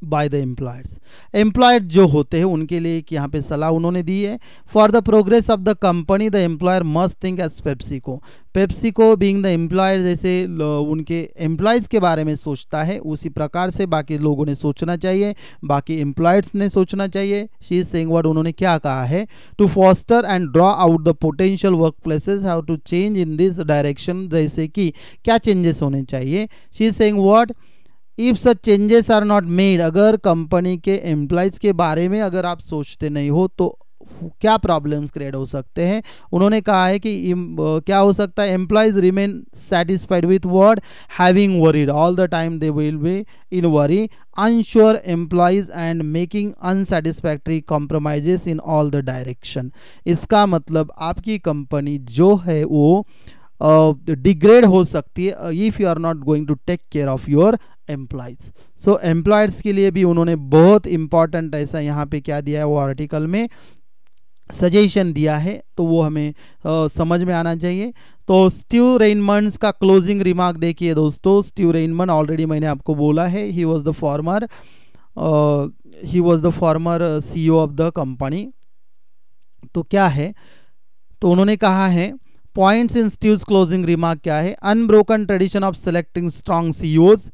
by the employers. Employer जो होते हैं उनके लिए एक यहाँ पे सलाह उन्होंने दी है। For the progress of the company the employer must think as PepsiCo. PepsiCo being the employer जैसे उनके एम्प्लॉयज़ के बारे में सोचता है उसी प्रकार से बाकी लोगों ने सोचना चाहिए, बाकी एम्प्लॉयर्स ने सोचना चाहिए। शी इज सेइंग व्हाट, उन्होंने क्या कहा है, to foster and draw out the potential work places have to change in this direction. जैसे कि क्या चेंजेस होने चाहिए। She is saying what, if such changes are not made, अगर कंपनी के एम्प्लॉयज़ के बारे में अगर आप सोचते नहीं हो तो क्या प्रॉब्लम्स क्रिएट हो सकते हैं। उन्होंने कहा है कि इम, क्या हो सकता है, employees remain satisfied with word having worried all the time, they will be in worry, unsure employees and making unsatisfactory compromises in all the direction. इसका मतलब आपकी कंपनी जो है वो डिग्रेड uh, हो सकती है if you are not going to take care of your employees. So employers के लिए भी उन्होंने बहुत इंपॉर्टेंट ऐसा यहाँ पे क्या दिया है, वो आर्टिकल में सजेशन दिया है, तो वो हमें uh, समझ में आना चाहिए। तो स्टीव रेनमंड्स का क्लोजिंग रिमार्क देखिए दोस्तों। स्टीव रेनमंड ऑलरेडी मैंने आपको बोला है, he was the former he was the former CEO of the company. तो क्या है, तो उन्होंने कहा है points in Steve's closing remark क्या है, unbroken tradition of selecting strong CEOs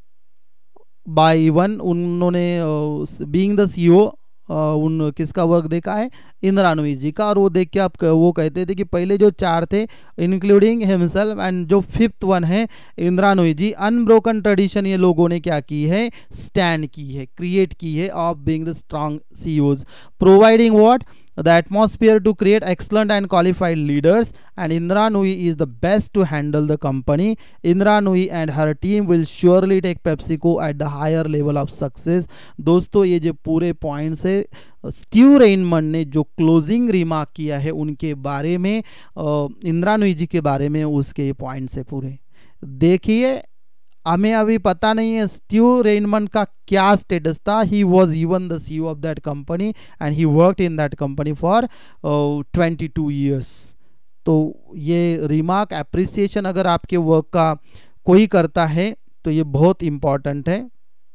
by even, उन्होंने बीइंग द सीईओ उन किसका वर्क देखा है, इंदिरा नूई जी का, और वो देख के आप वो कहते थे कि पहले जो चार थे इंक्लूडिंग हिमसेल्फ एंड जो फिफ्थ वन है इंदिरा नूई जी, अनब्रोकन ट्रेडिशन ये लोगों ने क्या की है, स्टैंड की है, क्रिएट की है of being the strong CEOs, providing what, the atmosphere to create excellent and qualified leaders, and Indra Nooyi is the best to handle the company. Indra Nooyi and her team will surely take PepsiCo at the higher level of success। दोस्तों ये जो पूरे points है Steve रेनमंड ने जो closing remark किया है उनके बारे में, इंदिरा नूई जी के बारे में, उसके पॉइंट्स है पूरे। देखिए हमें अभी पता नहीं है स्टीव रेनमंड का क्या स्टेटस था। He was even the CEO of that company and he worked in that company for twenty two years. तो ये रिमार्क अप्रिसिएशन अगर आपके वर्क का कोई करता है तो ये बहुत इंपॉर्टेंट है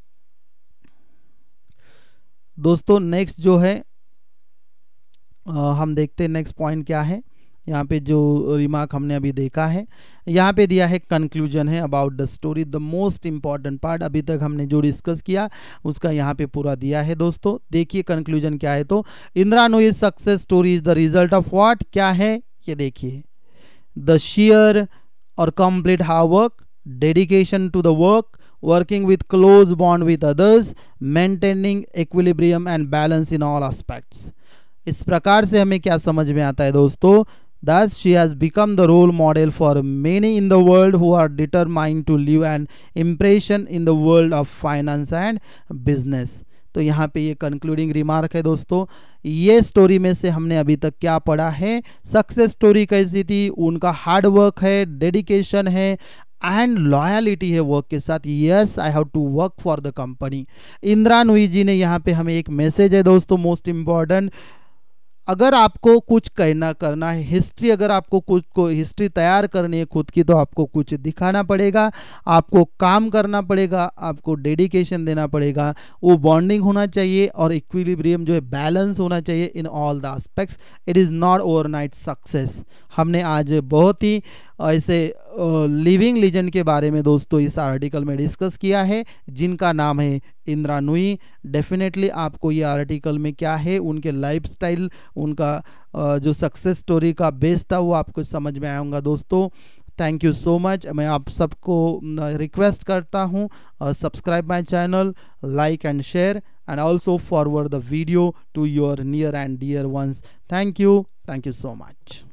दोस्तों। नेक्स्ट जो है uh, हम देखते हैं नेक्स्ट पॉइंट क्या है। यहाँ पे जो रिमार्क हमने अभी देखा है, यहाँ पे दिया है कंक्लूजन है about the story, the most important part अभी तक हमने जो डिस्कस किया उसका यहाँ पे पूरा दिया है दोस्तों। देखिए कंक्लूजन क्या है, तो Indira Nooyi success story is the result of what, क्या है ये देखिए, द शेयर और complete hard work, dedication to the work, working with close bond with others, maintaining equilibrium and balance in all aspects। इस प्रकार से हमें क्या समझ में आता है दोस्तों, thus she has become the role model for many in the world who are determined to leave an impression in the world of finance and business। तो यहाँ पे ये कंक्लूडिंग रिमार्क है दोस्तों। ये स्टोरी में से हमने अभी तक क्या पढ़ा है, सक्सेस स्टोरी कैसी थी, उनका हार्ड वर्क है, डेडिकेशन है एंड लॉयलिटी है वर्क के साथ। Yes I have to work for the company. Indira Nooyi ji ने यहाँ पे हमें एक मैसेज है दोस्तों मोस्ट इम्पॉर्टेंट, अगर आपको कुछ कहना करना है, हिस्ट्री अगर आपको कुछ को हिस्ट्री तैयार करनी है खुद की, तो आपको कुछ दिखाना पड़ेगा, आपको काम करना पड़ेगा, आपको डेडिकेशन देना पड़ेगा, वो बॉन्डिंग होना चाहिए और इक्विलिब्रियम जो है बैलेंस होना चाहिए in all the aspects. It is not overnight success. हमने आज बहुत ही ऐसे लिविंग लीजेंड के बारे में दोस्तों इस आर्टिकल में डिस्कस किया है जिनका नाम है इंदिरा नूई। डेफिनेटली आपको ये आर्टिकल में क्या है, उनके लाइफस्टाइल, उनका जो सक्सेस स्टोरी का बेस था वो आपको समझ में आएगा दोस्तों। Thank you so much. मैं आप सबको रिक्वेस्ट करता हूँ subscribe my channel, like and share and also forward the video to your near and dear ones. Thank you, thank you so much.